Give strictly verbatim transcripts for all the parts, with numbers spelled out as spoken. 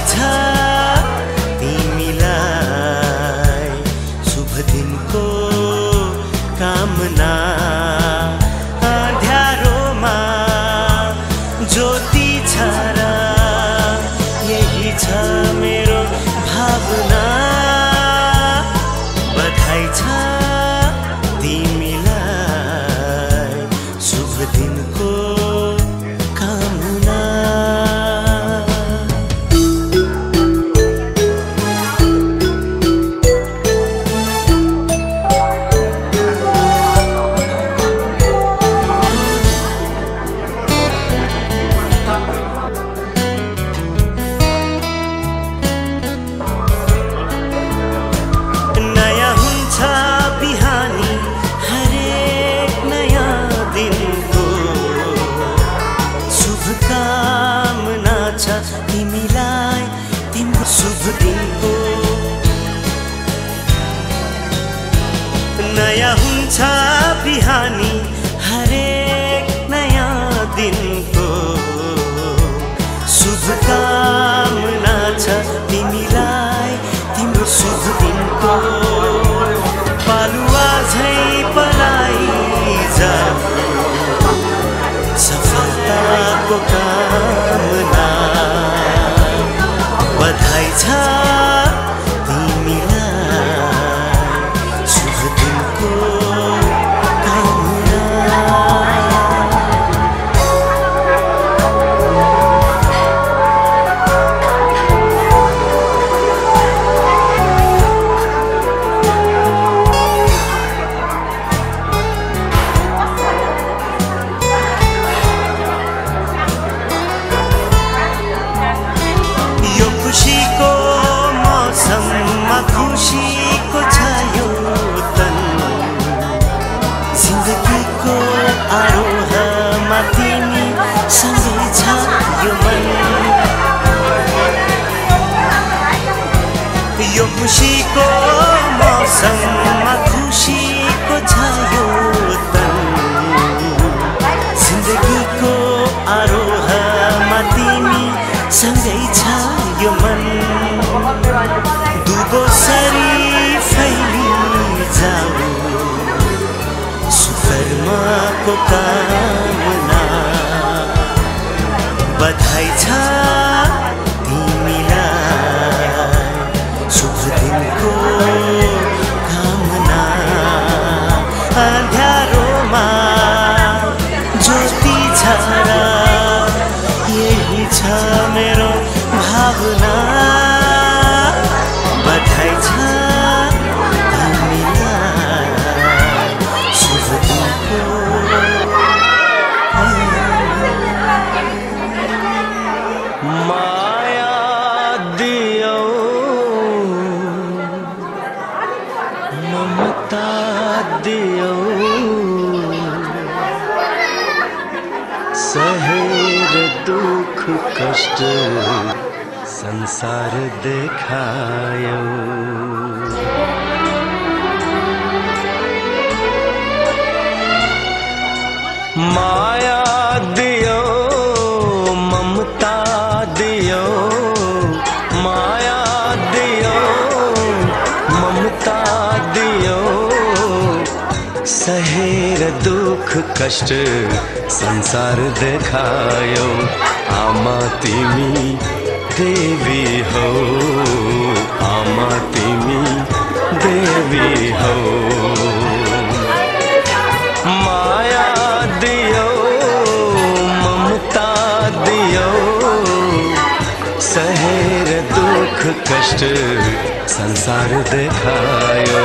छ तिमीलाई शुभ दिनको कामना। अँध्यारोमा ज्योति छ र यही छ मेरो भावना। बधाई छ तिमीलाई शुभ दिनको कामना। तिमीलाई तिम्रो शुभ दिनको नयाँ हुन्छ बिहानी हरेक नयाँ दिनको शुभकामना छ तिमीलाई तिम्रो शुभ दिनको। पालुवा झै पलाई जाऊ सफलताको कामना। बधाई छ तिमीलाई शुभ दिनको कामना। खुशीको मौसममा खुशीको छायो तन जिन्दगीको आरोहमा तिमी सँगै छ यो मन। यो खुशीको मौसममा खुशीको छायो तन जिन्दगीको आरोहमा तिमी सँगै छ यो मन। दुबो सरी फैली जाऊ सुकर्माको कामना। बधाई छ तिमीलाई शुभ दिनको कामना। अँध्यारोमा ज्योति छ र यही छ मेरो भावना। बधाई छ तिमीलाई शुभ दिनको। माया दियो ममता दियो सहेर दुख कष्ट संसार देखायो। माया दियो ममता दियो माया दियो ममता दियो सहेर दुख कष्ट संसार देखायो। आमा तिमी देवी हो आमा तिमी देवी हो। माया दियो ममता दियो सहेर दुख कष्ट संसार देखायो।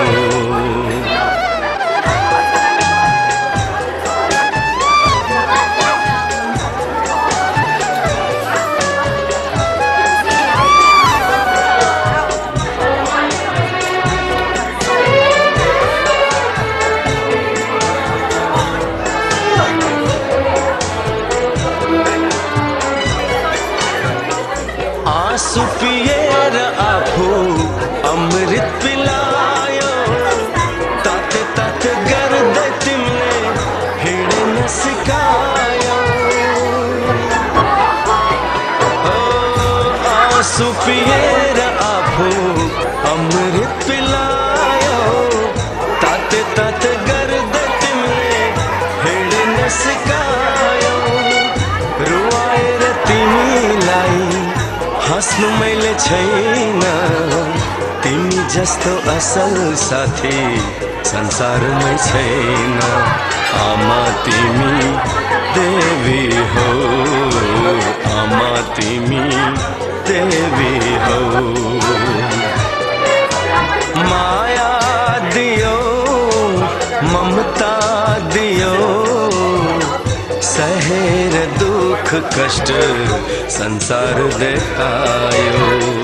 आँसु पिएर आफू अमृत पिलायो। ताते ताते गर्दै तिमीले हिँड्न सिकायो। ओ आँसु आँसू पिएर आफू अमृत पिलायो ताते ताते गर्दै तिमीले हिँड्न सिकायो रुवाएर तिमीलाई हाँस्नु मैले छैन तिमी जस्तो असल साथी संसारमै छैन आमा तिमी देवी हो आमा तिमी देवी हो माया दियो ममता दियो सहेर दुख कष्ट संसार देखायो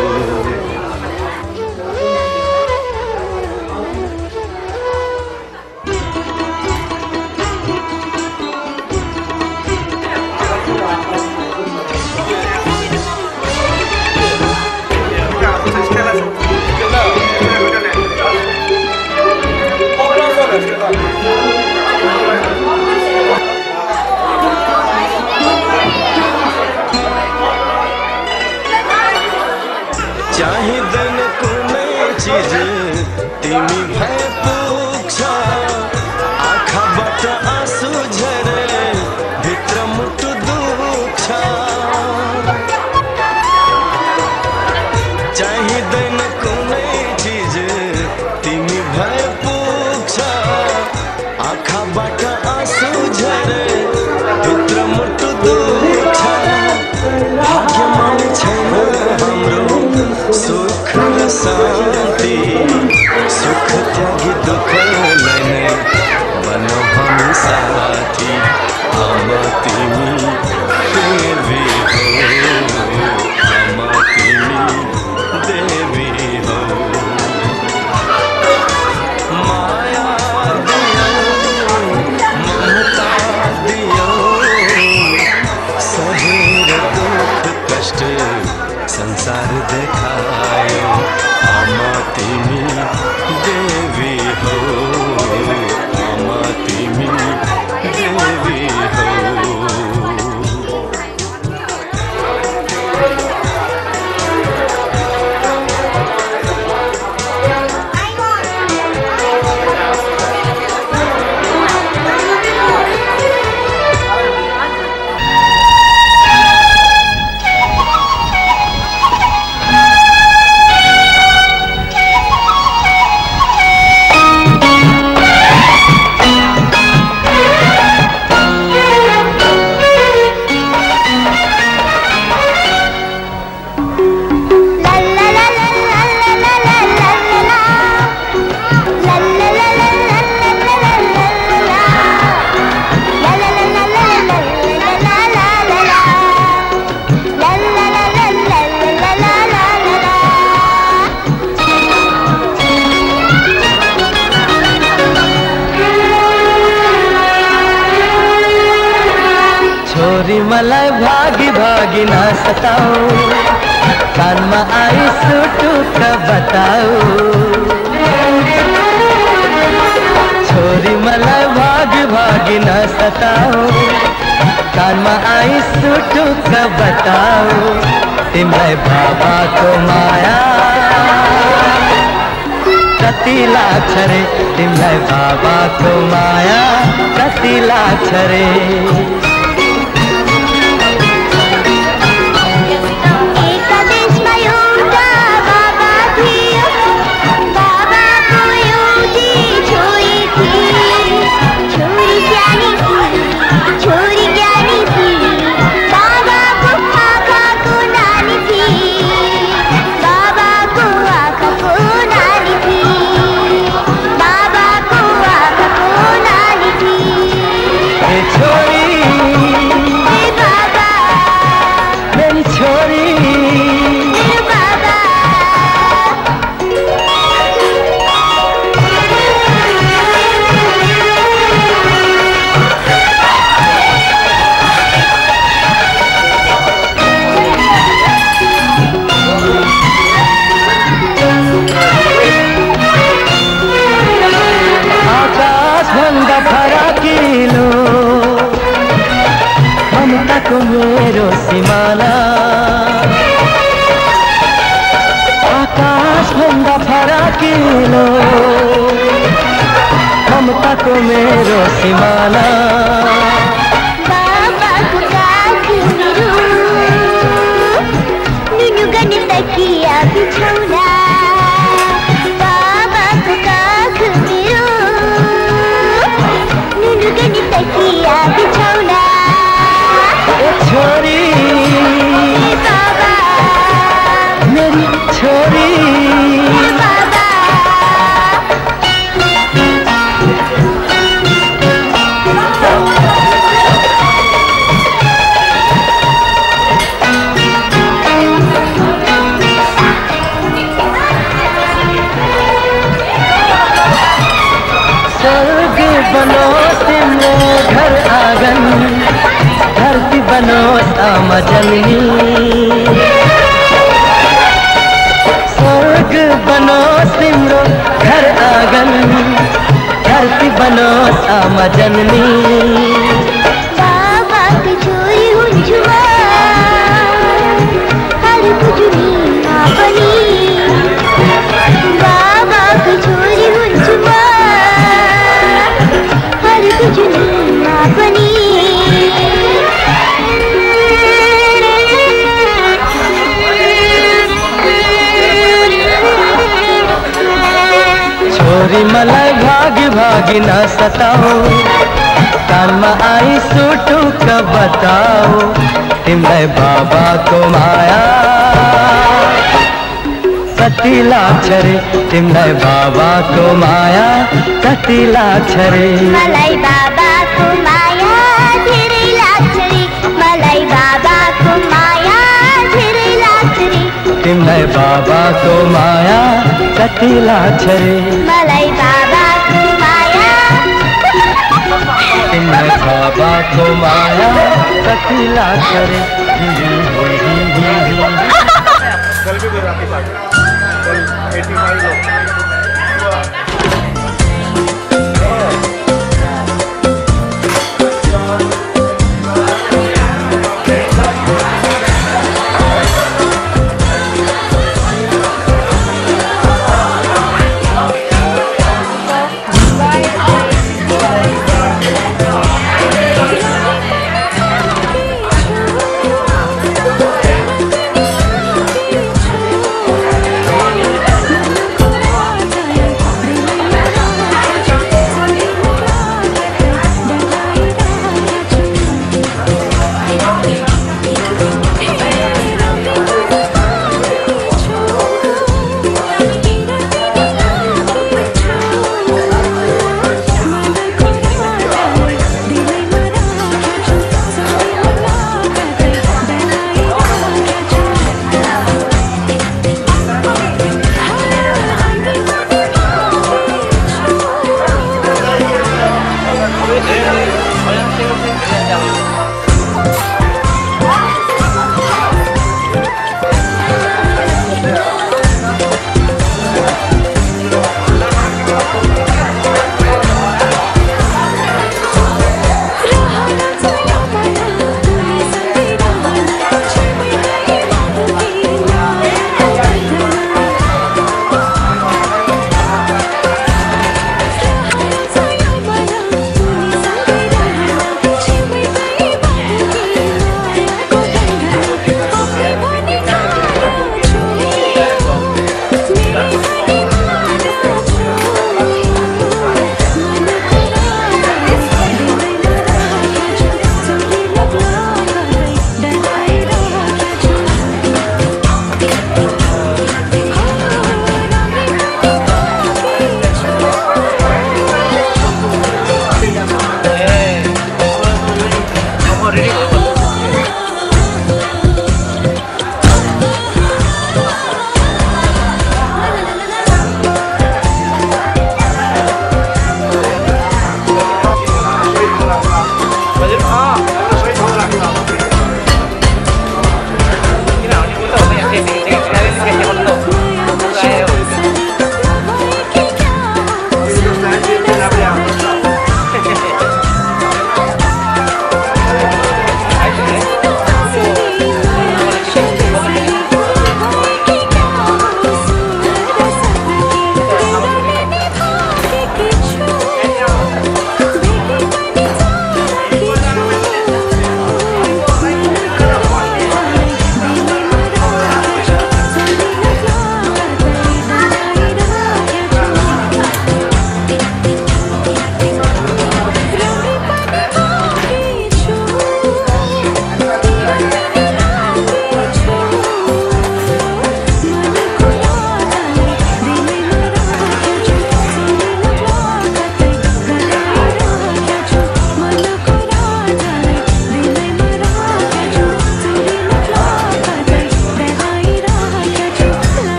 चाहिँदैन कुनै चिज तिमी भए पुग्छ आँखाबाट आँसु झरे भित्र मुटु दुख्छ चाहिँदैन कुनै चिज तिमी भए पुग्छ आँखाबाट आँसु झरे भित्र मुटु दुख्छ भाग्यमा छैन हाम्रो सुख र शान्ति सुख त्यागी दुःखलाई नै बनाऊ हामी साथी आमा तिमी देवी हो आमा तिमी देवी हो माया दियो ममता दियो सहेर दुःख कष्ट संसार देखायो आमा तिमी देवी हो आमा तिमी देवी हो मलाई भागी भागी ना सताओ कानमा आई सुटुक बताओ छोरी मलाई भागी भागी ना सताओ कानमा आई सुटुक बताओ तिमीलाई बाबाको माया कति लाग्छ रे तिमीलाई बाबाको माया कति लाग्छ रे छोरी आसभन्दा फराकिलो ममताको मेरो सिमाना बाबाको काख मेरो नुनु गर्ने तकिया बिछौना बाबाको काख मेरो नुनु गर्ने तकिया बिछौना छोरी बाबा मेरी छोरी बाबा स्वर्ग बनो तिम्रो घर आँगन धरती बनो आमा जननी स्वर्ग बनो तिम्रो घर आँगन धरती बनो आमा जननी बाबाको छोरी हुन्छु म हरको जुनीमा पनि बाबाको छोरी हुन्छु म हरको जुनीमा पनि छोरी मलाई भागी भागी न सताओ कानमा आई सुटुक बताओ तिमीलाई बाबाको माया कति लाग्छ रे तिमीलाई बाबाको माया कति लाग्छ रे मलाई बाबाको माया धेरै लाग्छ रे मलाई बाबाको माया धेरै लाग्छ रे तिमीलाई बाबाको माया कति लाग्छ रे मलाई बाबाको माया तिमीलाई बाबाको माया कति लाग्छ रे कल भी कोई आपके साथ कल पचासी लोग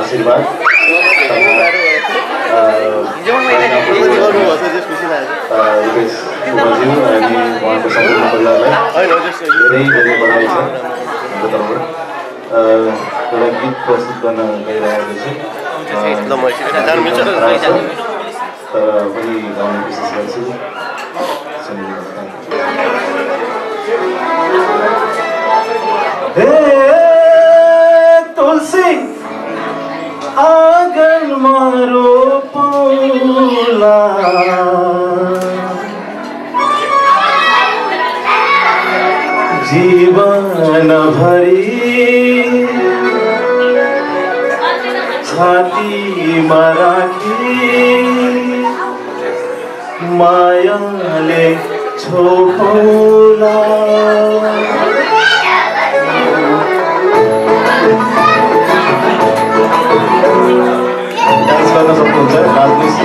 आशीर्वाद अनि उहाँको सम्पूर्ण परिवारलाई धेरै धेरै बधाई छ तर्फबाट। एउटा गीत प्रस्तुत गर्न गइरहेको छु तर पनि गाउने कोसिस गर्छु। हे तुलसी आँगनमा रोपौला जीवन भरी छातीमा राखी मायाले छोपौला। डान्स गर्न सक्नुहुन्छ नाच्नुहोस्।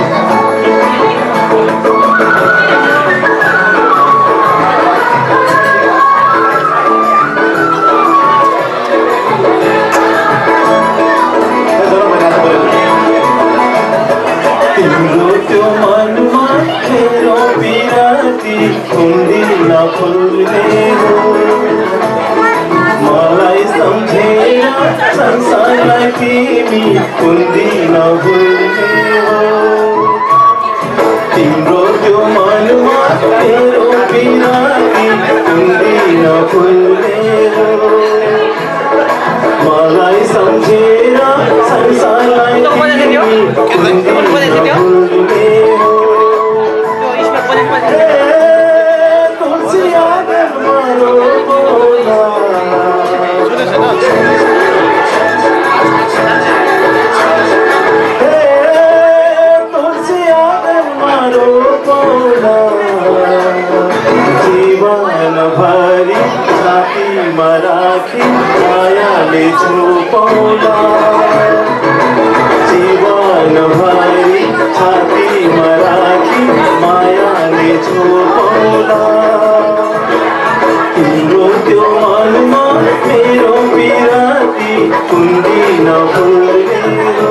तिम्रो त्यो मनमा मेरो बिराती कुन्दी नफुल्ने हो मलाई सम्झेर संसारलाई तिमी कुन्दी नफुल्ने हो। तिम्रो त्यो मनमा मेरो बिराती कुन्दी नफुल्ने हो मलाई सम्झेर संसारलाई तिमी कुन्दी नफुल्ने हो। तुलसी आँगनमा रोपौला तुलसी आँगनमा रोपौला जीवन भरि छातीमा राखी मायाले छोपौला जीवन भरि छातीमा राखी मायाले छोपौला। तिम्रो त्यो मनमा मेरो बिराती कुन्दी नफुल्ने हो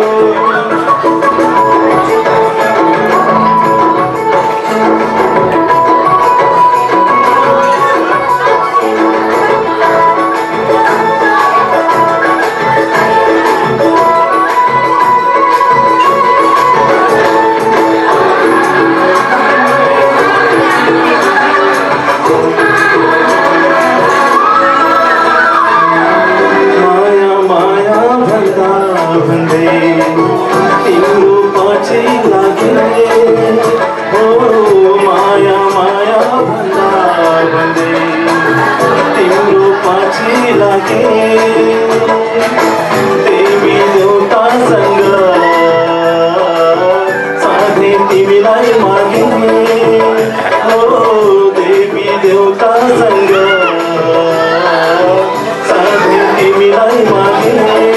तिम्रो पछि लाग्ने हो माया माया भन्दा भन्दै तिम्रो पछि लागे देवी देउतासँग साधे तिमीलाई मागे हो देवी देउतासँग साधे तिमीलाई मागे।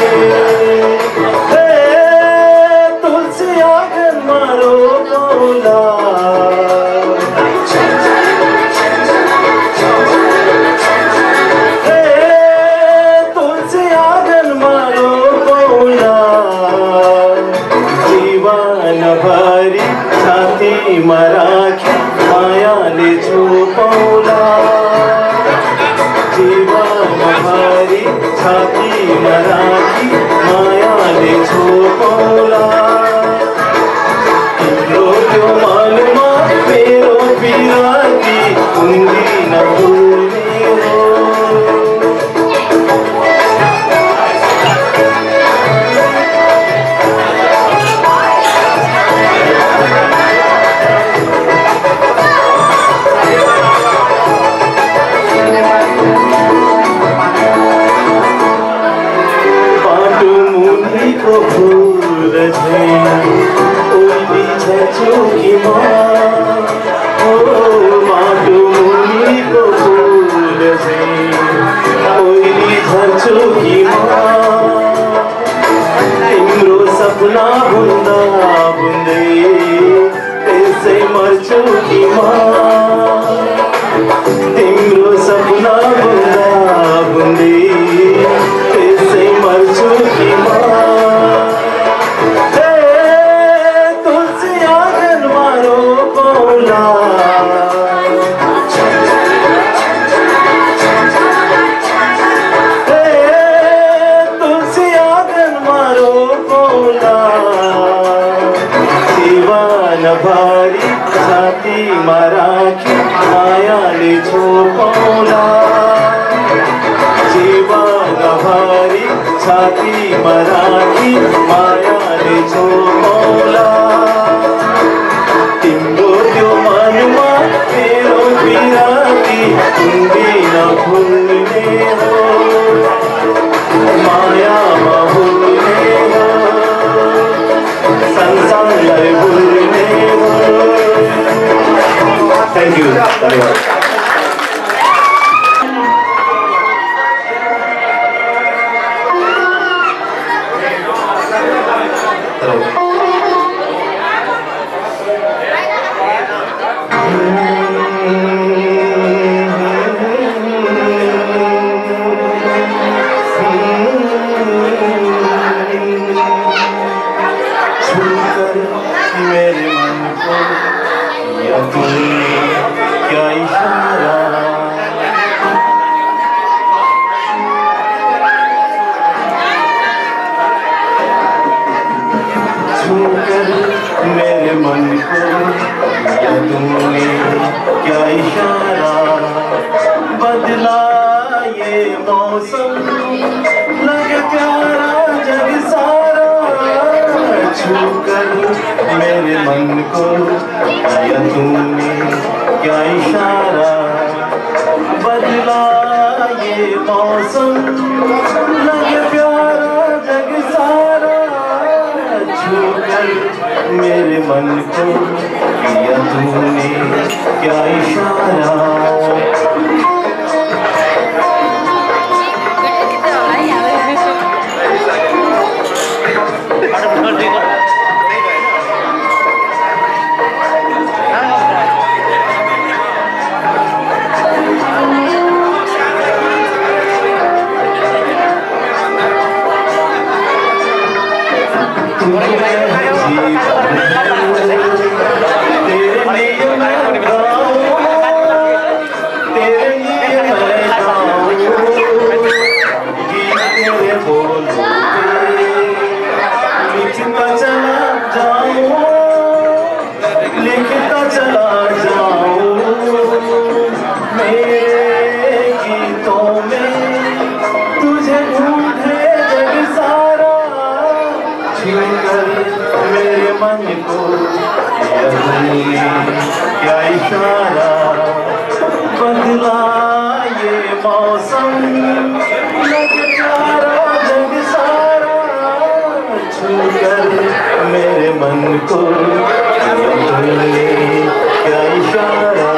छातीमा राखी मायाले छोपौला जीवन भरि छातीमा राखी मायाले छोपौला। तिम्रो त्यो मनमा मेरो बिराती कुन्दी नफुल्ने हो फूल ओली छ चौकीमा हो माटो मुनिको फूल ओली छ चौकीमा तिम्रो सपना बुन्दा बुन्दै त्यसै मर्छु किमा तिम्रो सपना बुन्दा बुन्दै त्यसै मर्छु किमा। नभारी छाती मराठी मायाले झोपवला जीवा नभारी छाती मराठी मायाले झोपवला तिम्रो त्यो मनमा मेरो बिराती तिमी नभुल्ने हो मायामा भुल्ने हो संसारलाई भुल्ने हो। थ्याङ्क यू, धन्यवाद। मेरे मन को या तूने क्या इशारा छूकर मेरे मन को या तूने क्या इशारा बदला ये मौसम लगे प्यारा जग सारा छूकर मेरे मन को या तूने क्या इशारा बदला ये मौसम लगे प्यारा जग सारा छूकर मेरे मन को या तूने क्या इशारा। लिखता चला जाऊं मेरे गीतों में तुझे ढूंढे जग सारा छूकर मेरे मन को या तूने क्या इशारा बदला ये मौसम लगे प्यारा जग सारा छूकर मेरे मन को क्या इशारा।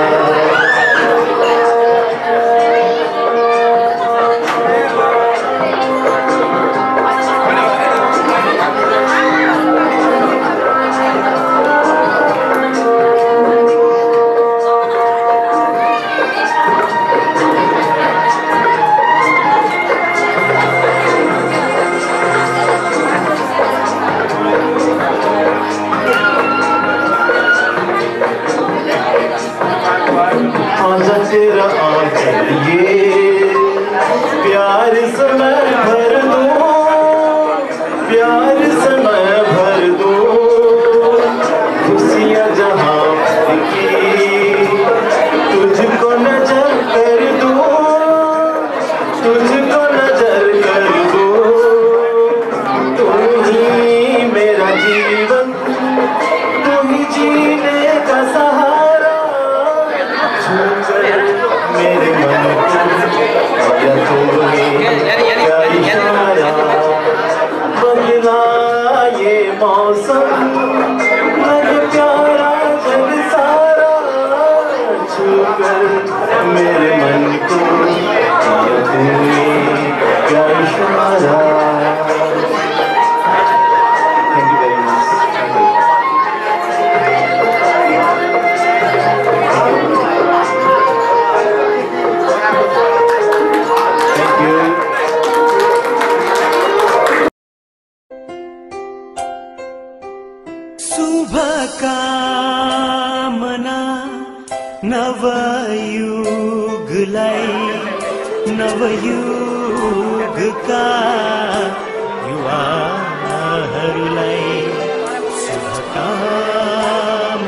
तेरा आंचल ये प्यार समय भर दो प्यार समय भर दो खुशियाँ जहाँ की तुझको नजर कर दो तुझको नजर कर दो तू ही मेरा जीवन तू ही जीने का सहारा छूकर मेरे मन को या तूने क्या इशारा बदला ये मौसम लगे प्यारा जग सारा छूकर मेरे मन को या तूने क्या इशारा। Thank you very much. शुभकामना नवयुगलाई नवयुगका युवाहरूलाई शुभकामना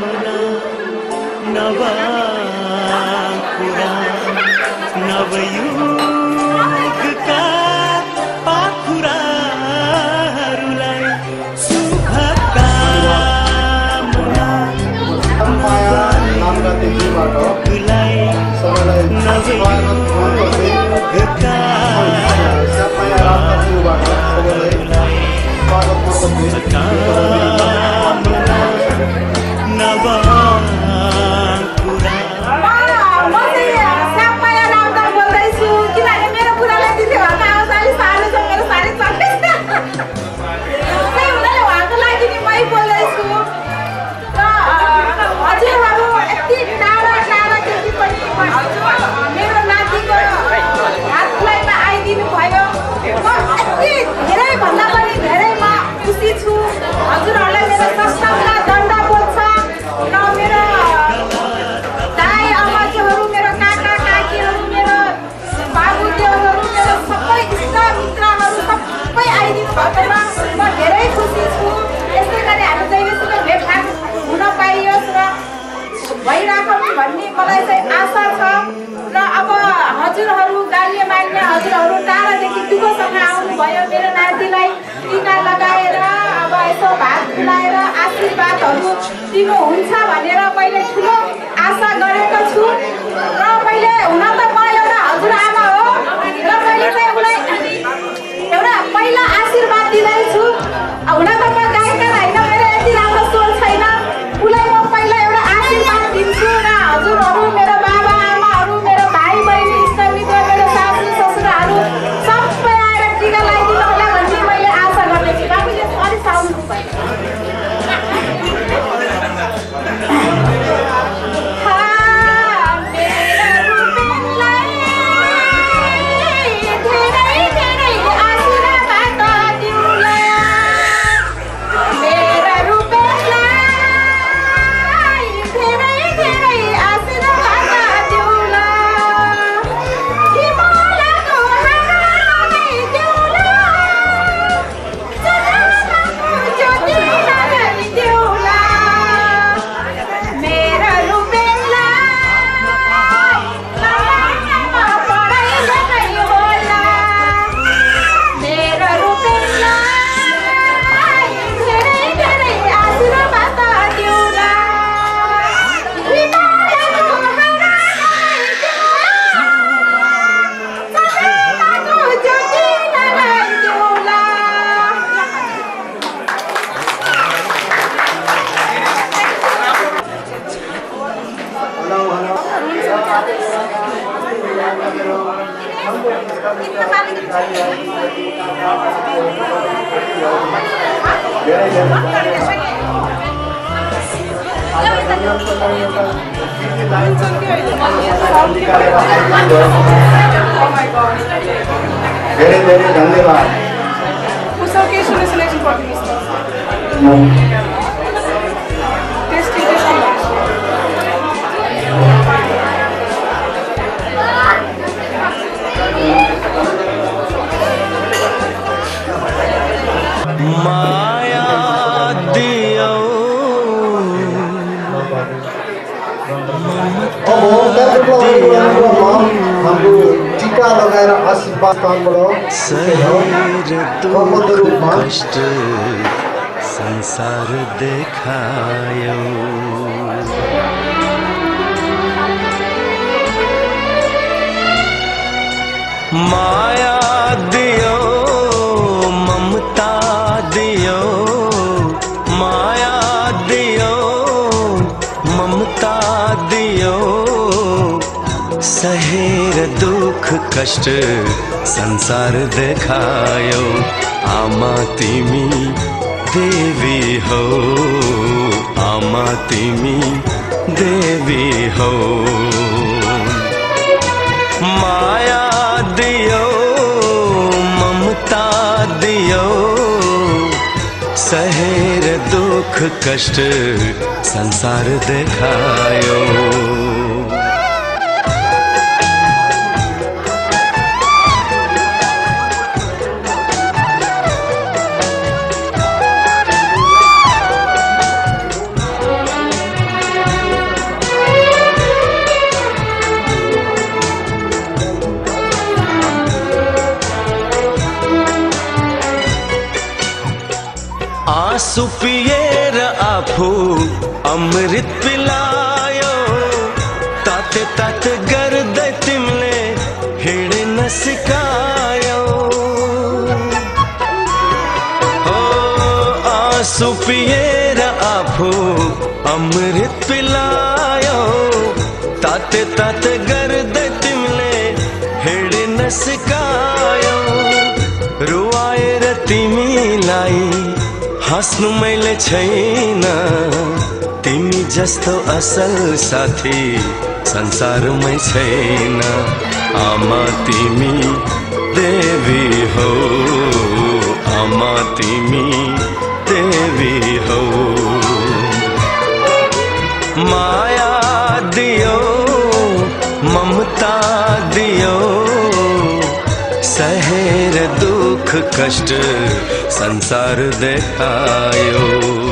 मेरो सस्तमका दण्ड बोल्छ न मेरो दाइ अमाज्यूहरू मेरो काका काकीहरू मेरो बाबुदेवहरू मेरो सबै इष्ट मित्रहरू सबै आइदिनु भएकोमा म धेरै खुसी छु। यसै गरी हामी जहिलेसम्म भेटघाट हुन पाइयोस् र भइराखौँ भन्ने मलाई चाहिँ आशा छ। र अब हजुरहरू गण्यमान्य हजुरहरू टाढादेखि दुःखसँग आउनुभयो मेरो नातिलाई टिका लगाएर अब यसो भात खुलाएर आशीर्वादहरू दिनुहुन्छ भनेर मैले ठुलो आशा गरेको छु। र मैले हुन त म एउटा हजुरआमा हो र मैले चाहिँ उसलाई एउटा पहिला आशीर्वाद दिँदैछु। हुन त म गायिका होइन, मेरो यति राम्रो स्वर छैन, उसलाई म पहिला एउटा आशीर्वाद दिन्छु। र हजुरहरू मेरो बाबा आमाहरू मेरो भाइ बहिनी इष्टमित्र मेरो सासू ससुराहरू सबै आएर टिका लगाइदिनु होला भन्ने मैले आशा गर्दैछु। बाबुले अलिक साउन्ड धेरै धेरै धन्यवाद। कुशल के सुने सिलेक्सन गरिदिनुहोस् त। टेस्टिङ टेस्टिङ माया दियो हाम्रो टीका लगाएर आशीर्वाद कष्ट संसार देखायो माया दियो ममता दियो माया दियो ममता दियो सहेर दुख कष्ट संसार देखायो आमा तिमी देवी हो आमा तिमी देवी हो माया दियो ममता दियो सहेर दुख कष्ट संसार देखायो आँसु पिएर आफू अमृत पिलायो ताते ताते गर्दै तिमीले हिँड्न सिकायो हो आँसु पिएर आफू अमृत पिलायो ताते ताते गर्दै तिमीले हिँड्न सिकायो रुवाएर तिमीलाई हाँस्नु मैले छैन तिमी जस्तो असल साथी संसारमै छैन आमा तिमी देवी हो आमा तिमी देवी हो कष्ट संसार देखायो।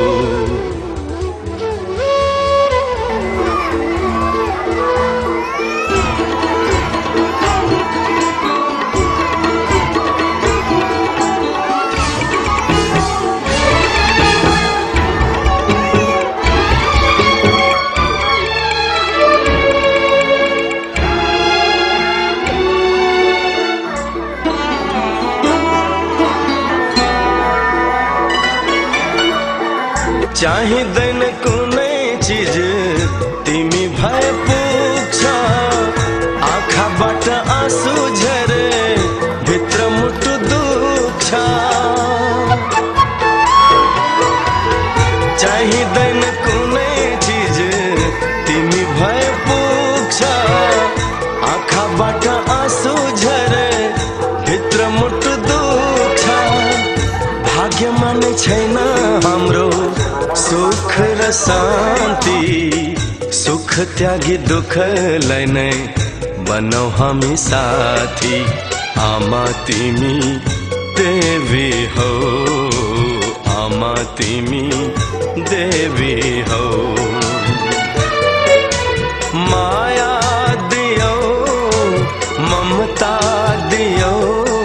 चाहिँदैन कुनै चिज तिमी भए पुग्छ, आँखाबाट आँसु झरे भित्र मुटु दुख्छ। चाहिँदैन कुनै चिज तिमी भए पुग्छ, आँखाबाट आँसु झरे भित्र मुटु दुख्छ। भाग्यमा नै छैन हाम्रो सुख र शान्ति, सुख त्यागी दुःखलाई नै बनौ हामी साथी। आमा तिमी देवी हौ, आमा तिमी देवी हौ। माया दियौ, ममता दियौ,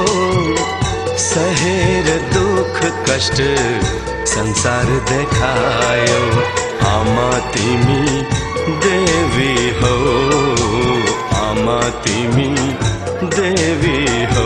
सहेर दुःख कष्ट संसार देखायो। आमा तिमी देवी हौ, आमा तिमी देवी हौ।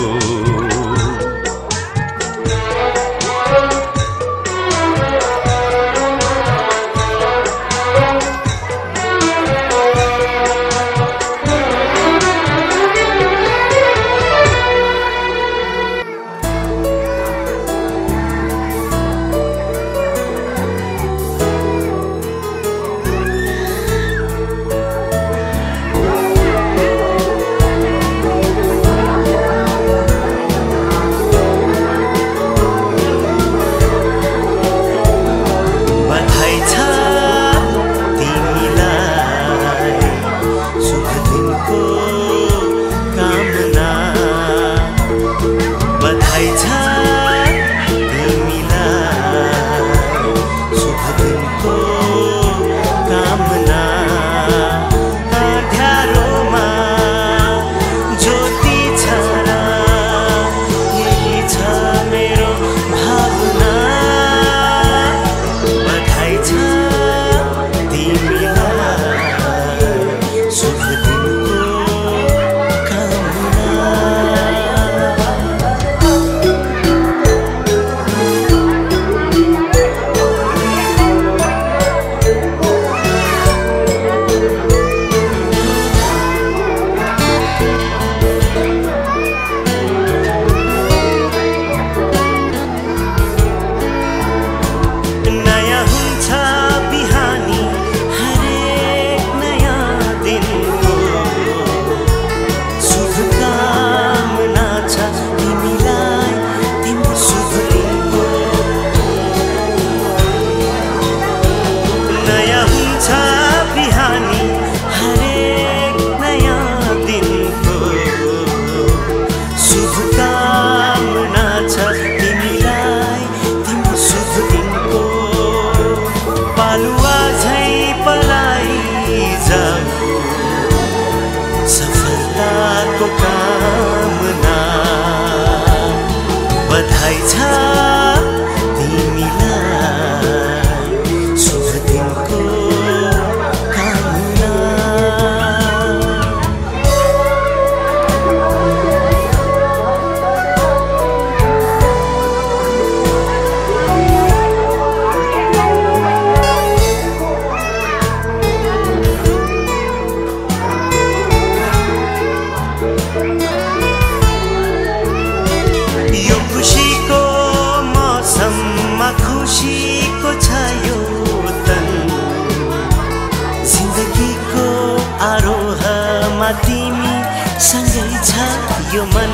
तिमी सँगै छ यो मन,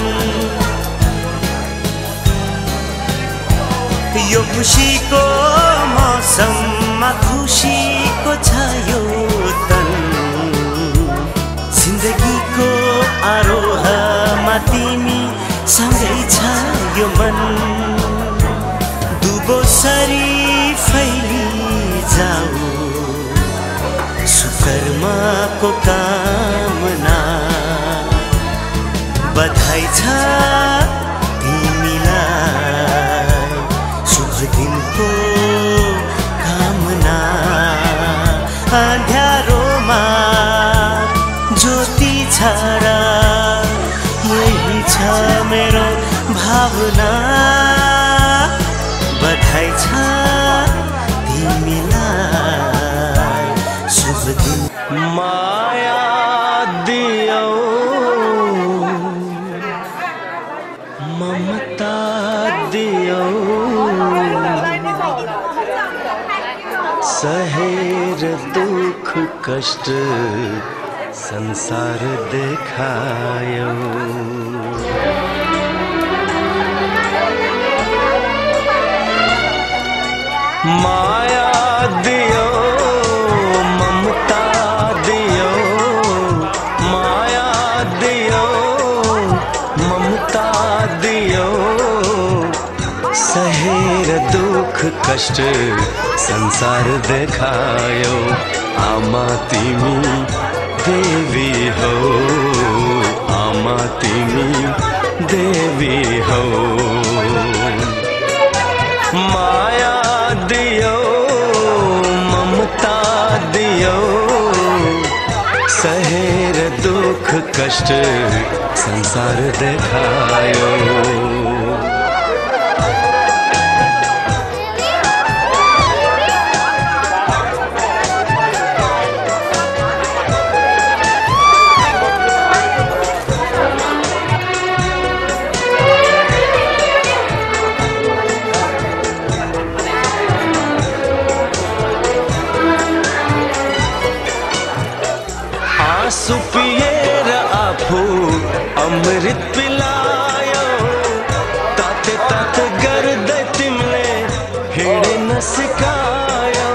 यो खुसीको मौसममा खुसीको छ यो तन। जिन्दगीको आरोहमा तिमी सँगै छ यो यो मन दुबोसरी फैली जाऊ सुकर्माको कामना बधाई छ तिमीलाई शुभ दिनको कामना अँध्यारोमा ज्योति छाडा यही छ मेरो भावना बधाई छ तिमीलाई शुभ दिन माया दियो ममता दियो सहेर दुख कष्ट संसार देखायो माया दियो ममता दियो माया दियो ममता दियो सहेर दुख कष्ट संसार देखायो आमा तिमी देवी हो आमा तिमी देवी हो माया दियो ममता दियो सहेर दुख कष्ट संसार देखायो आँसु पिएर आफू अमृत पिलायो ताते ताते गर्दै तिमीले हिँड्न सिकायो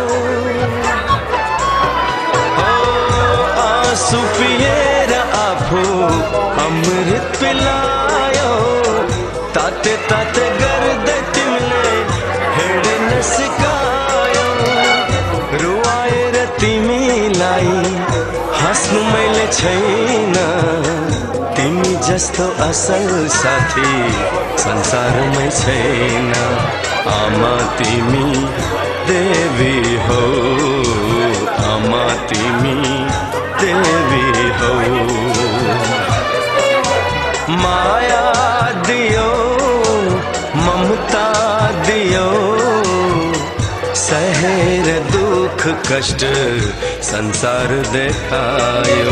आँसु पिएर आफू अमृत पिलायो ताते ताते गर्दै तिमीले हिँड्न सिकायो रुवाएर तिमीलाई हाँस्नु मैले छैन तिमी जस्तो असल साथी संसारमै छैन आमा तिमी देवी हो आमा तिमी देवी हो माया दियो ममता दियो सहेर दुख कष्ट संसार देखायो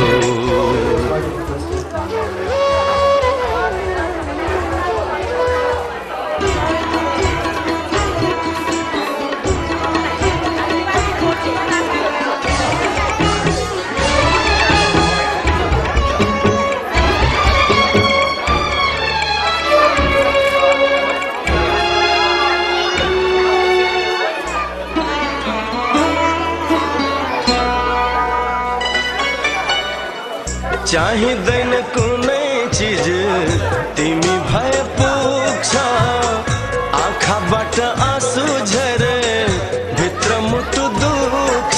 चाहिँदैन कुनै चिज तिमी भए पुग्छ आँखाबाट आँसु झरे भित्र मुटु दुख्छ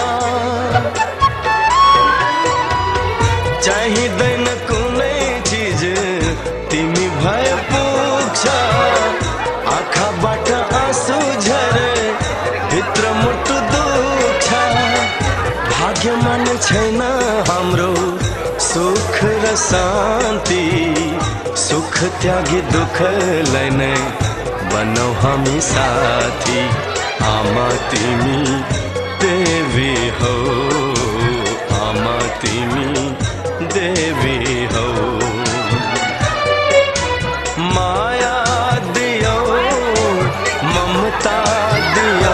चाहिँदैन कुनै चिज तिमी भए पुग्छ आँखाबाट आँसु झरे भित्र मुटु दुख्छ भाग्यमा नै छैन हाम्रो सुख र शान्ति सुख त्यागी दुःखलाई नै बनौ हामी साथी आमा तिमी देवी हो आमा तिमी देवी हो माया दियो ममता दियो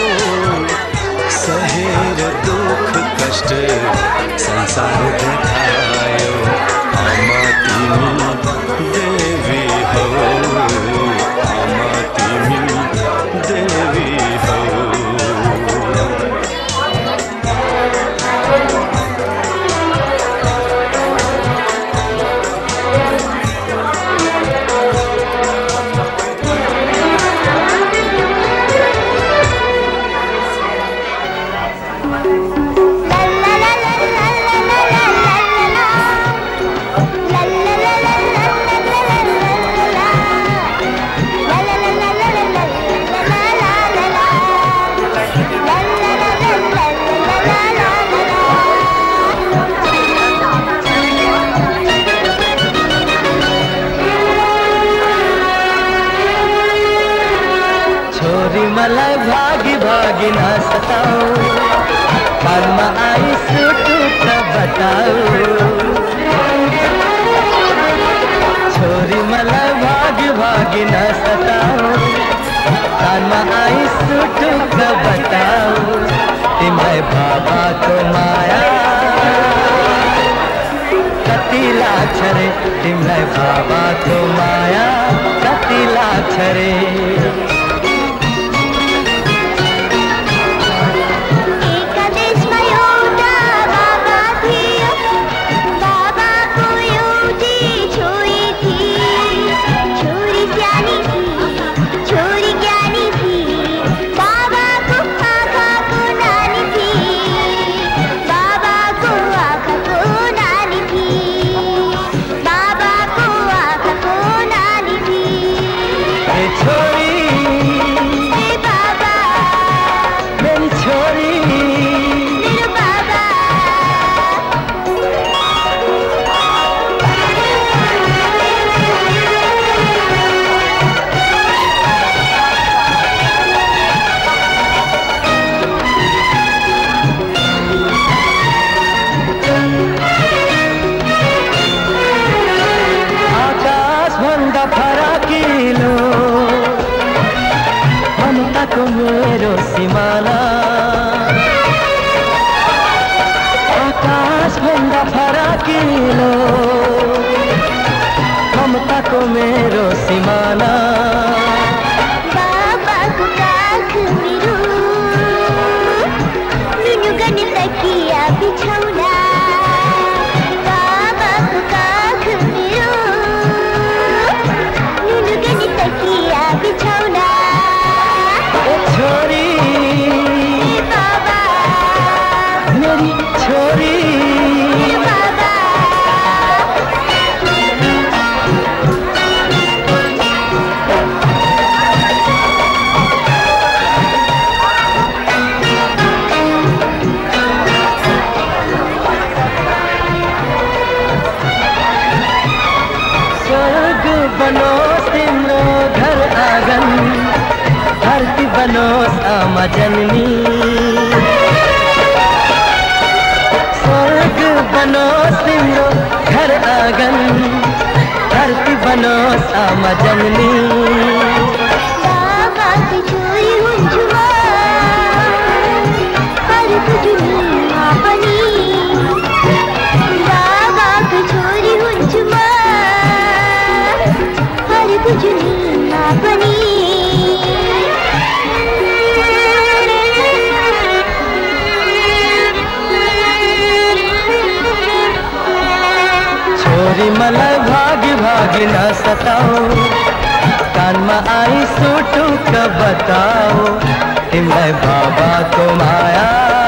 सहेर दुःख कष्ट संसार देखायो आमा तिमी देवी हो आमा तिमी देवी हो भागी न सताऊ कानमा आई सुटुक बताऊ छोरी मलाई भागी भागी न सताऊ कानमा आई सुटुक बताऊ तिमीलाई बाबाको माया कति लाग्छ रे तिमीलाई बाबाको माया कति लाग्छ रे मेरो सिमाना आकाश भन्दा फराकिलो ममताको मेरो सिमाना बाबाको काख मेरो नुनु गर्ने तकिया बिछौना बाबाको काख मेरो नुनु गर्ने तकिया बिछौना छोरी बाबा मेरी छोरी बाबा स्वर्ग बनोस् तिम्रो घर आँगन धरती बनोस् आमा जननी स्वर्ग बनोस् तिम्रो घर आँगन धरती बनोस् आमा जननी बाबाको छोरी हुन्छु म अरूको जुनीमा पनि बाबाको छोरी हुन्छु म अरूको जुनीमा पनि छोरी मलाई भागी भागी न सताऊ कानमा आई सुटुक बताऊ तिमीलाई बाबाको माया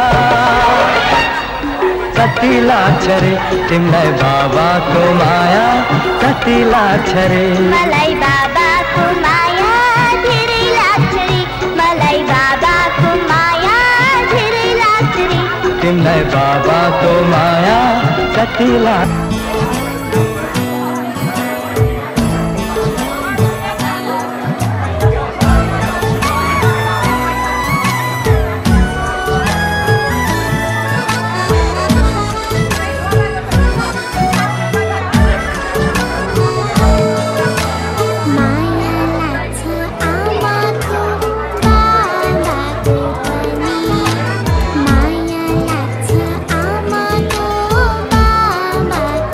कति लाग्छ रे तिमीलाई बाबाको माया कति लाग्छ रे मलाई बाबाको माया धेरै लाग्छ रे मलाई बाबाको माया धेरै लाग्छ रे तिमीलाई बाबाको माया कति लाग्छ माया लाग्छ आमाको बाबाको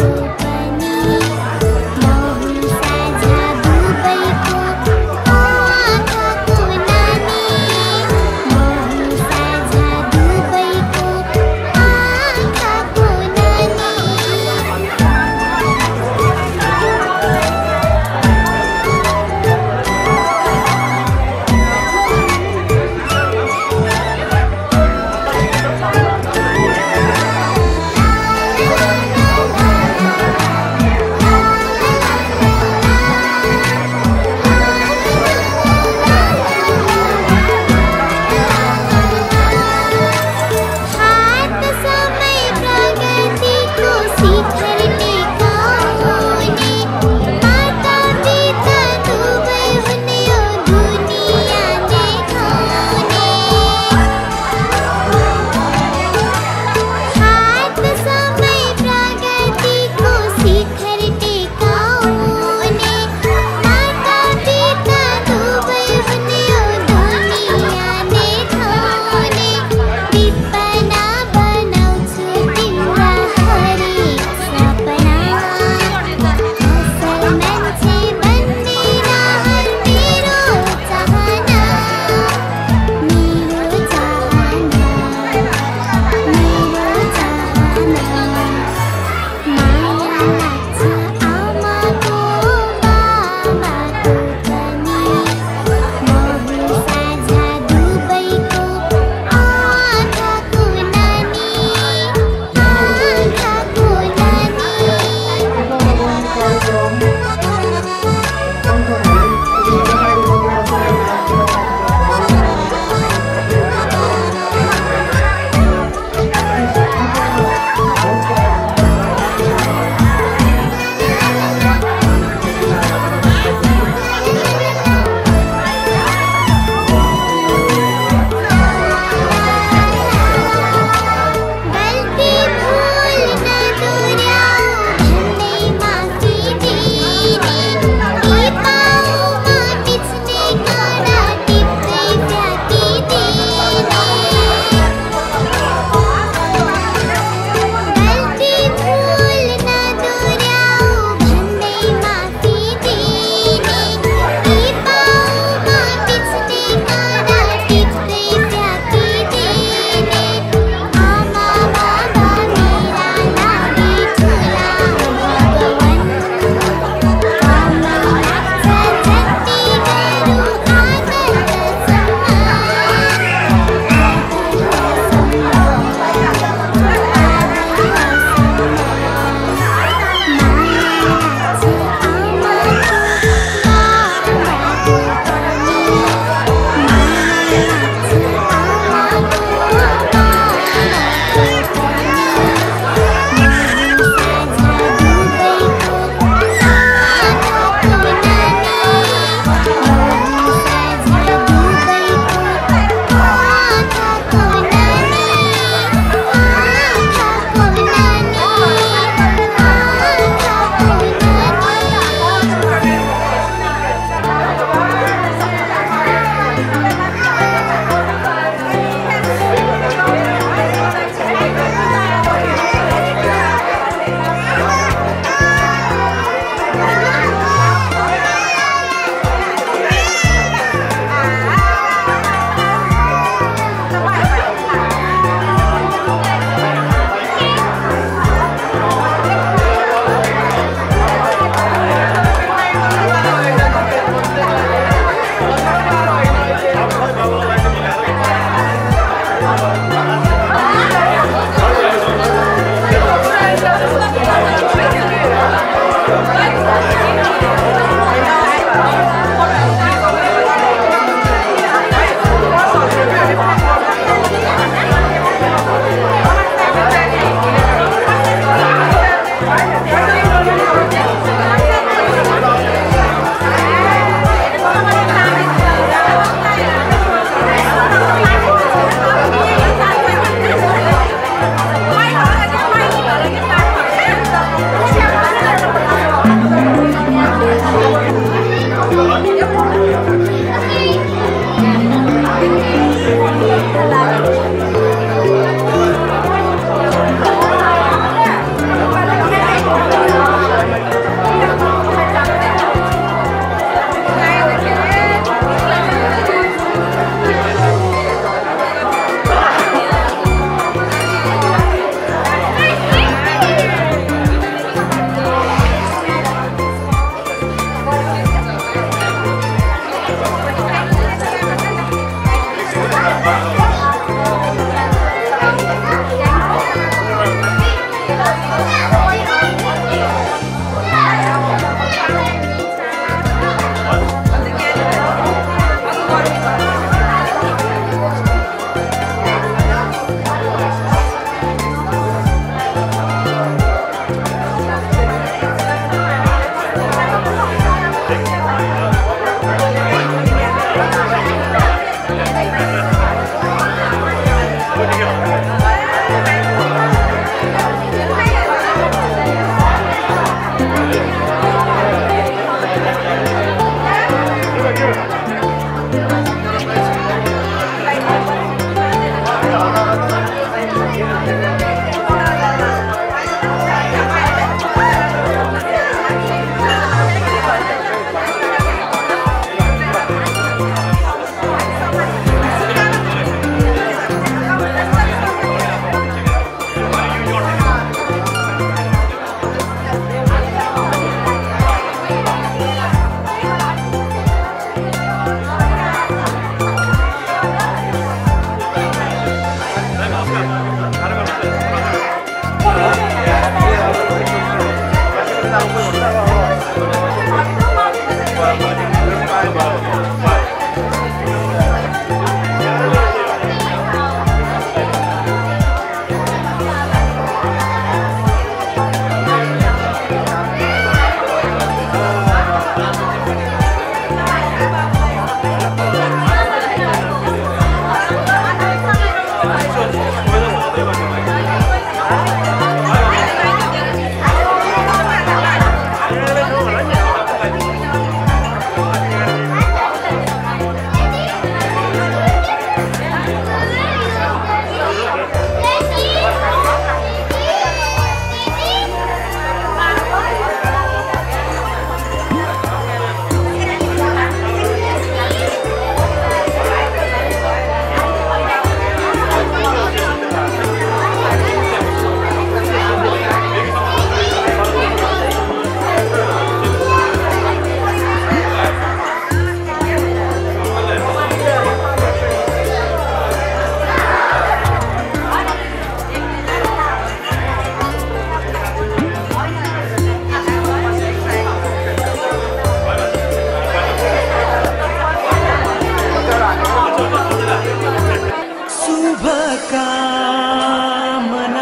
शुभकामना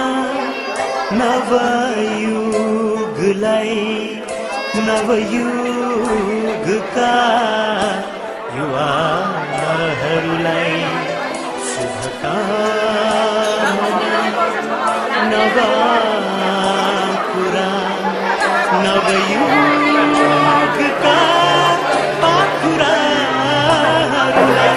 नवयुगलाई नवयुगका युवाहरूलाई शुभकामना नवकुरा नवयुगका पाखुराहरूलाई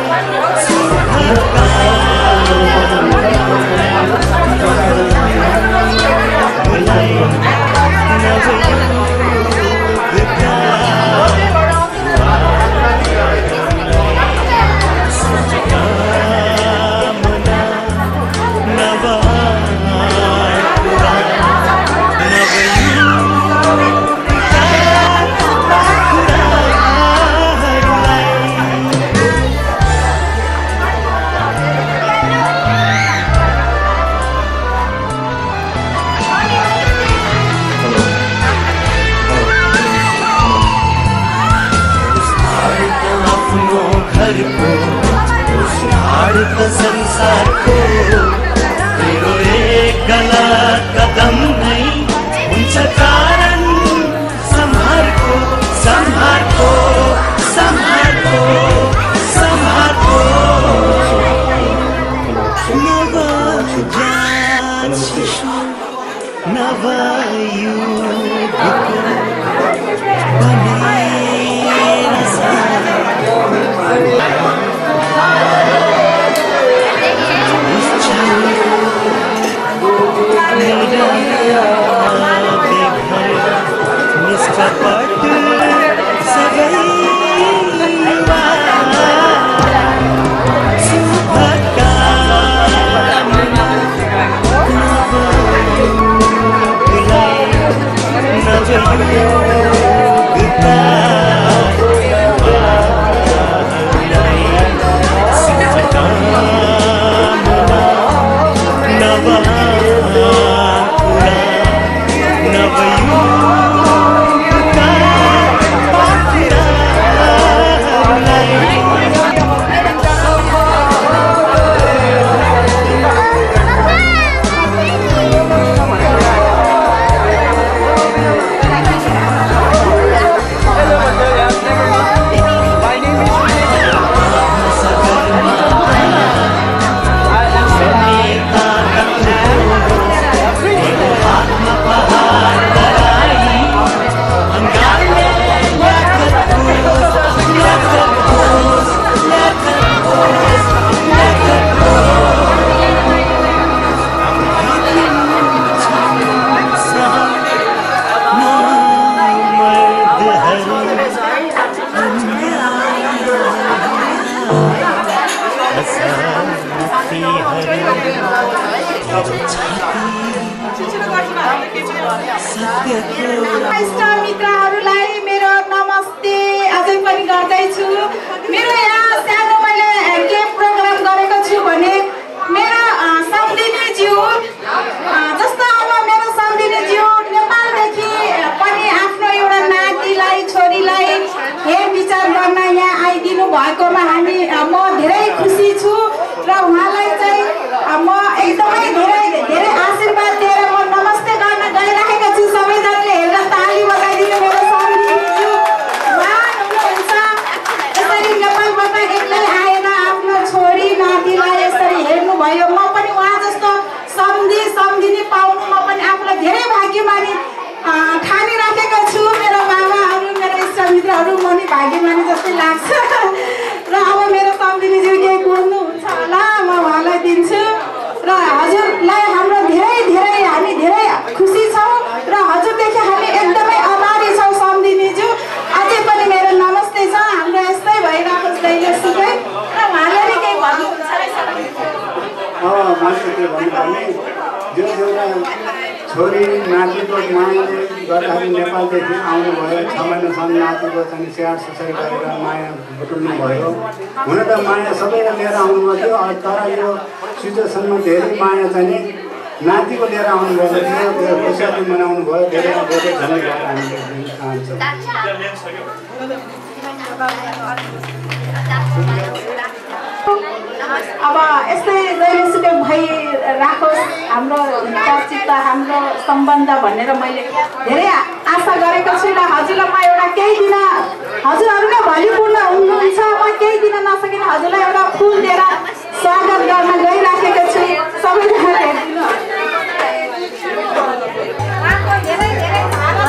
संसारको तेरो एक गलत कदम नै हुन्छ कारण सम्हारको सम्हारको सम्हारको सम्हारको नवजात शिशु नवयुगको बनेर निष्कपट सबैमा शुभकामना नवयुगलाई नवयुगका इष्ट मित्रहरूलाई मेरो नमस्ते अझै पनि गर्दैछु। मेरो यहाँ सानो मैले के प्रोग्राम गरेको छु भने मेरो सम्धिनीज्यू जस्तो अब मेरो सम्धिनीज्यू नेपालदेखि पनि आफ्नो एउटा नातिलाई छोरीलाई हेर विचार गर्न यहाँ आइदिनु भएकोमा हामी म धेरै खुसी छु र उहाँलाई चाहिँ म एकदमै धेरै धेरै आशीर्वाद दिएर म नमस्ते गर्न गइरहेको छु। सबैजनाले हेरेर ताली बजाइदिनु मेरो सम्धिनीज्यू महान हुनुहुन्छ। यसरी नेपालबाट एक्लै आएर आफ्नो छोरी नातिलाई यसरी हेर्नुभयो। म पनि उहाँ जस्तो सम्धि सम्धिनी पाउनु म पनि आफूलाई धेरै भाग्यमानी ठानिराखेको छु। मेरो बाबाहरू मेरो इष्टमित्रहरू म नि भाग्यमानी जस्तै लाग्छ र अब मेरो सम्धिनीज्यू केही बोल्नुहुन्छ होला म उहाँलाई दिन्छु र हजुरलाई हाम्रो धेरै धेरै हामी धेरै खुसी छौँ र हजुरदेखि हामी एकदमै आभारी छौँ सम्धिनीज्यू। अझै पनि मेरो नमस्ते छ। हाम्रो यस्तै भइरहेको जहिले सुकै र उहाँले नि केही भन्नुहुन्छ जो एउटा छोरी नातिको मायाले गर्दाखेरि नेपालदेखि आउनुभयो। छ महिनासम्म नातिको चाहिँ स्याहार सुसार गरेर माया बटुल्नु भयो। हुन त माया सबैले लिएर आउनुभएको थियो, तर यो सिचुएसनमा धेरै माया चाहिँ नातिको लिएर आउनुभएको थियो। त्यो खुसियाली मनाउनु भयो। धेरै धेरै धन्यवाद हामीले दिन चाहन्छौँ। अब यस्तै जहिलेसुकै भई हाम्रो चर्चित हाम्रो सम्बन्ध भनेर मैले धेरै आशा गरेको छु र हजुरलाई म एउटा केही दिन हजुरहरूले भोलिपूर्ण हुनुहुन्छ म केही दिन नसकिन हजुरलाई एउटा फुल दिएर स्वागत गर्न गइराखेको छु सबैजना हेरिदिनु धेरै धेरै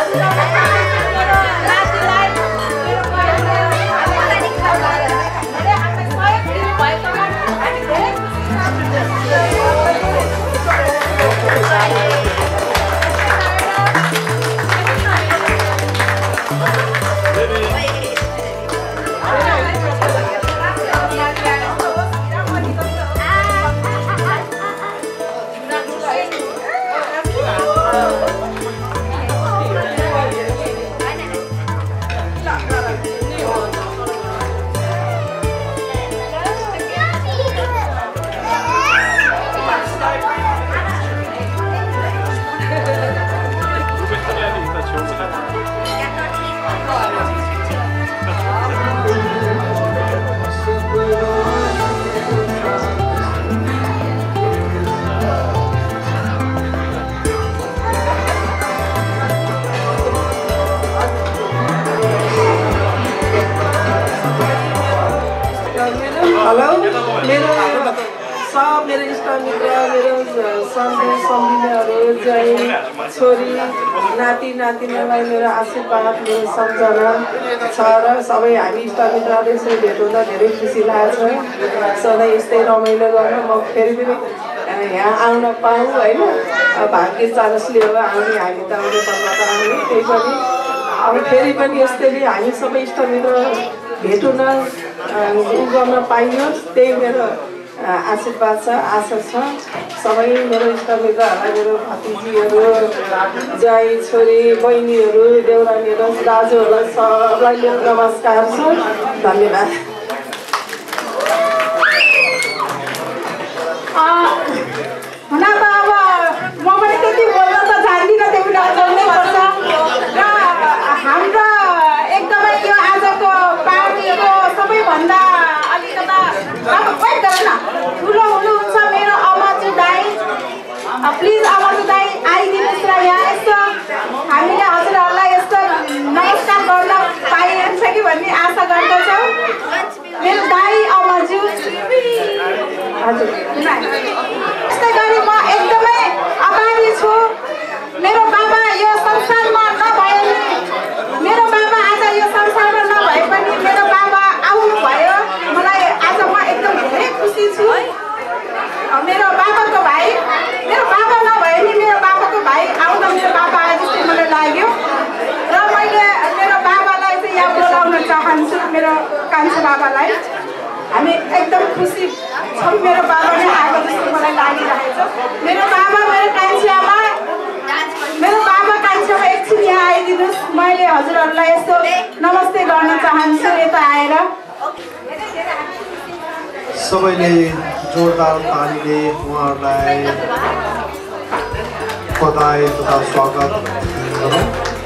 हेलो मेरो सब मेरो इष्टमित्र मेरो सन्देश सम्झिनेहरू जय छोरी नाति नातिनीलाई मेरो आशीर्वाद मेरो सम्झना छ र सबै हामी इष्टमित्रहरू यसरी भेट हुँदा धेरै खुसी लागेको छ सधैँ यस्तै रमाइलो गर्न म फेरि पनि यहाँ आउन पाऊँ होइन भाग्य चालसले हो आउने हामी त आउने पर्वत आउने त्यही पनि अब फेरि पनि यसरी हामी सबै इष्टमित्र भेट हुन उ गर्न पाइयोस् त्यही मेरो आशीर्वाद छ आशा छ सबै मेरो इष्टमित्रहरूलाई मेरो भतिजीहरू जय छोरी बहिनीहरू देउरानीहरू दाजुहरूलाई सबलाई मेरो नमस्कार छ धन्यवाद हुन त अब म पनि त्यति बोल्न त जान्दिनँ त्यो पनि अचाउनै पर्छ र हाम्रो एकदमै यो आजको पार्टीको सबैभन्दा अलिकता अब वेट गर न ठुलो हुनुहुन्छ मेरो अमजु दाई प्लिज अमजु दाई आइदिनुहोस् र यहाँ यस्तो हामीले हजुरहरूलाई यस्तो नमस्कार गर्न पाइन्छ कि भन्ने आशा गर्दछौँ मेरो दाई अमजु हजुर यस्तै गरी म एकदमै आभारी छु मेरो बाबा यो संसारमा नभए नि मेरो बाबा आज यो संसारमा नभए पनि मेरो बाबा आउनुभयो मलाई आज म एकदम धेरै खुसी छु मेरो बाबाको भाइ मेरो बाबा नभए नि मेरो बाबाको भाइ आउँदा मेरो बाबा आए जस्तै मलाई लाग्यो र मैले मेरो बाबालाई चाहिँ यहाँ बोलाउन चाहन्छु मेरो कान्छो बाबालाई हामी एकदम खुसी छौँ मेरो बाबा नै आएको जस्तो मलाई लागिरहेको छ मेरो बाबा मेरो कान्छामा मेरो बाबा कान्छामा एकछिन यहाँ आइदिनुहोस् मैले हजुरहरूलाई यस्तो नमस्ते गर्न चाहन्छु यता आएर सबैले जोरदार तालीले उहाँहरूलाई बधाई तथा स्वागत गरौँ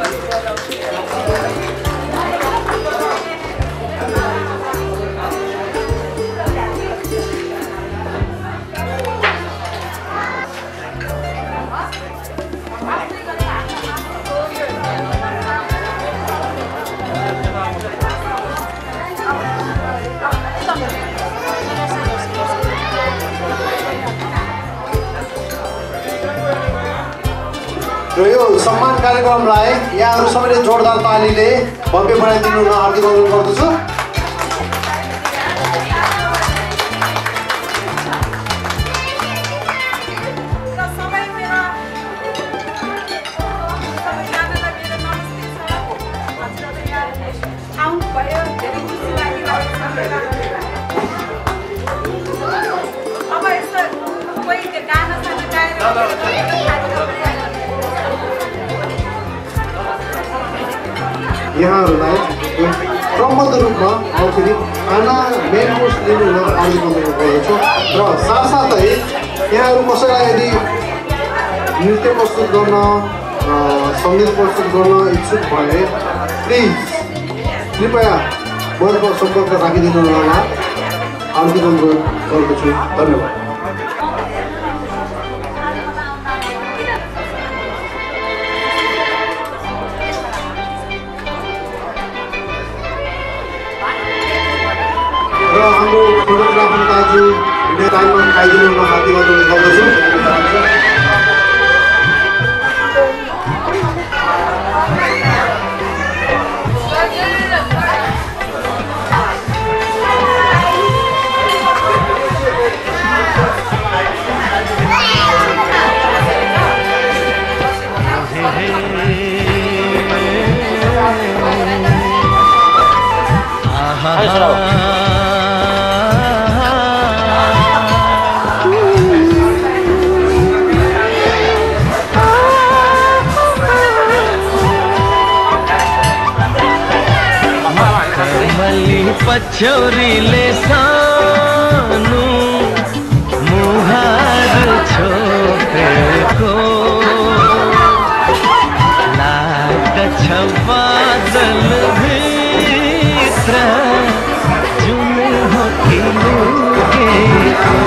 र यो सम्मान कार्यक्रमलाई यहाँहरू सबैले जोरदार तालीले भव्य बनाइदिनु हुन हार्दिक अनुरोध गर्दछु यहाँहरूलाई क्रमबद्ध रूपमा अब फेरि खाना मेन कोर्स लिनु हुन हार्दिक अनुरोध गर्दछु र साथसाथै यहाँहरू कसैलाई यदि नृत्य प्रस्तुत गर्न सङ्गीत प्रस्तुत गर्न इच्छुक भए प्लिज कृपया मनको सम्पर्क राखिदिनु होला हार्दिक अनुरोध गर्दछु धन्यवाद हाम्रो फोटोग्राफर दाजु भिडियो टाइममा खाइदिनु म हार्दिक अनुरोध गर्दछु। पछौरीले सानो मुहार छोपेको लाग्दछ बादल भित्र जुन हो कि लुकेको।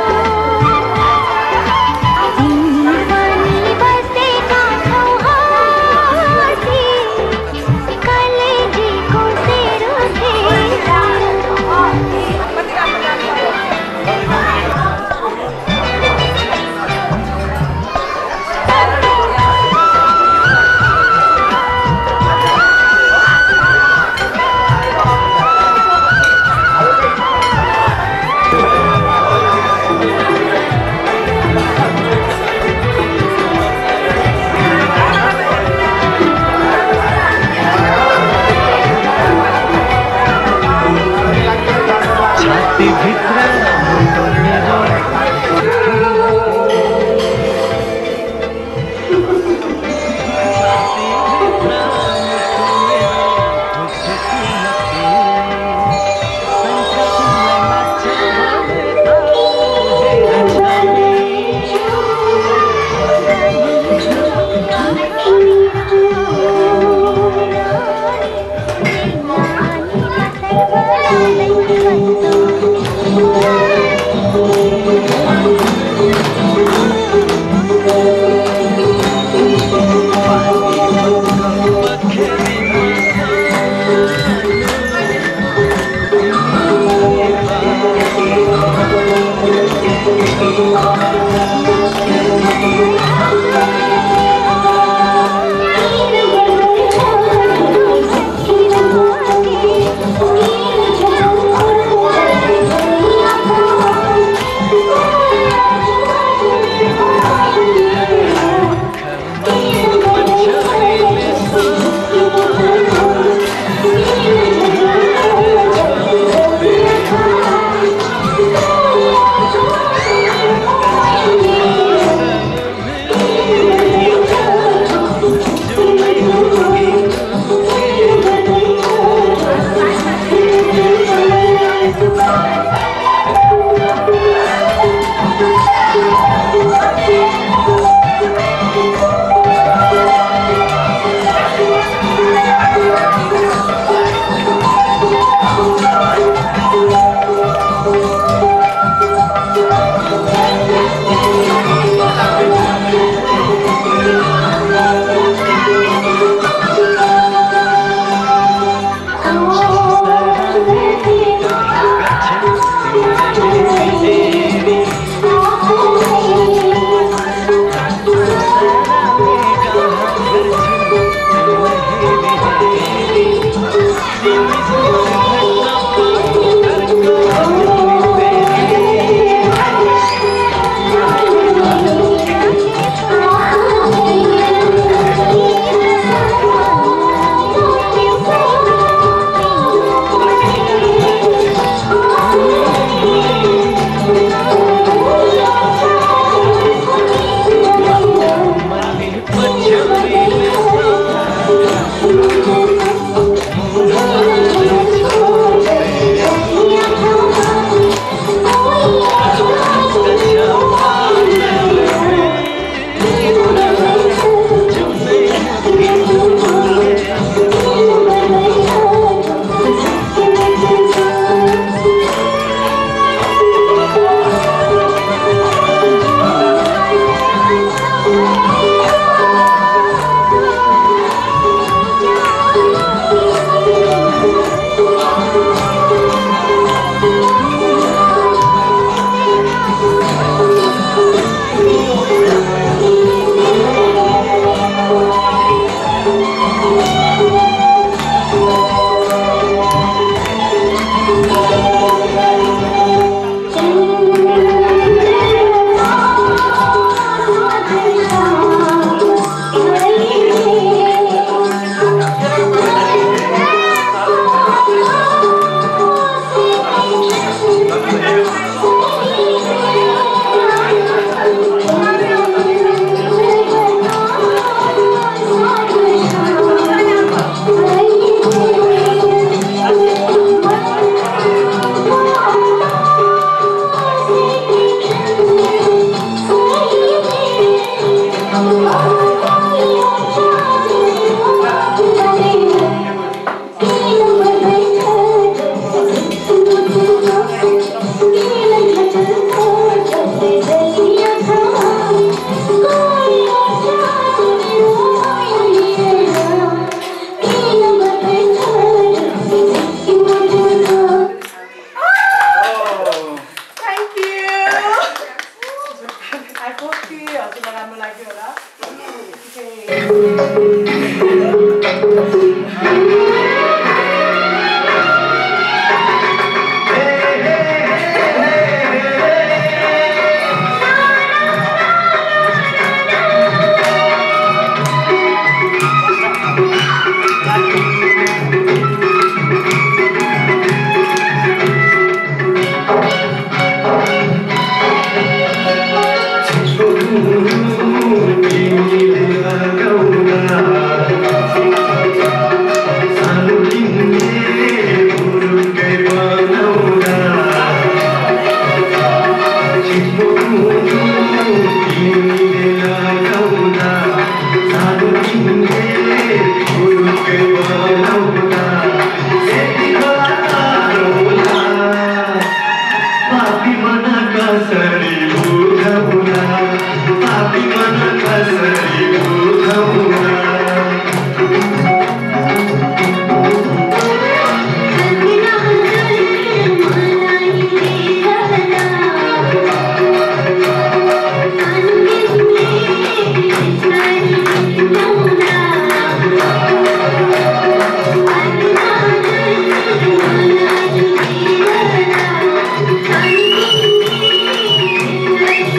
तिमी पनि बसेका छौ Thank you.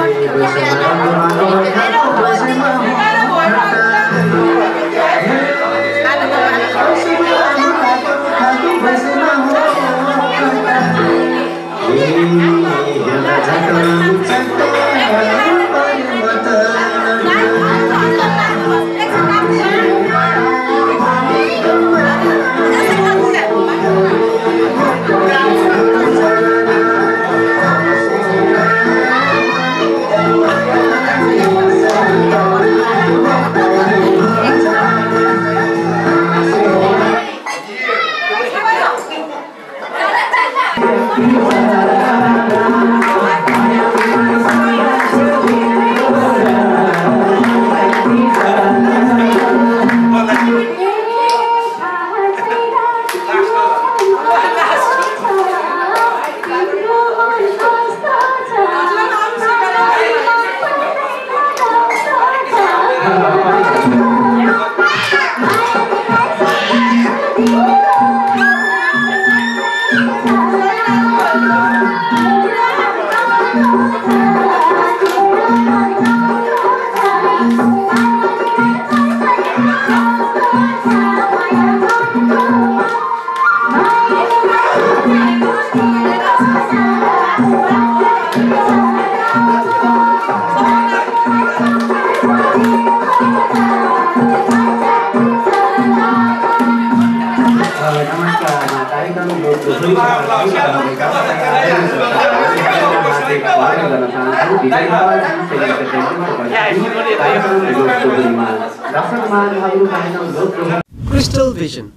क्रिस्टल भिजन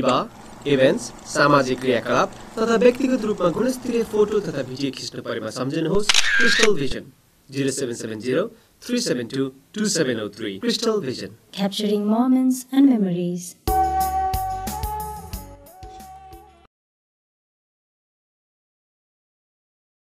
विवाह इभेन्ट्स सामाजिक क्रियाकलाप तथा व्यक्तिगत रूपमा गुणस्तरीय फोटो तथा भिडियो खिच्नु परेमा सम्झनुहोस् Crystal Vision zero seven seven zero three seven two two seven zero three. Crystal Vision, capturing moments and memories.